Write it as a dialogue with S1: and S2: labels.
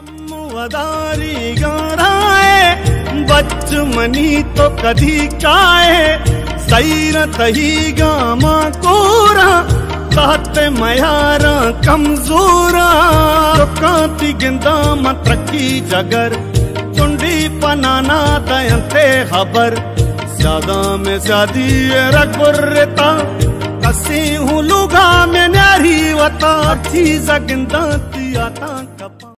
S1: वदारी गाराए बच मनी तो कधी काए सैर तही गामा कोरा कहते मयारा कमजोरा कांति गिंदा मत्रकी जगर चुंडी पनाना दयंते खबर ज्यादा में ज्यादी रखबुरता कसी हूँ लुगा में नारी वता थी जगिंदा तिया कपा।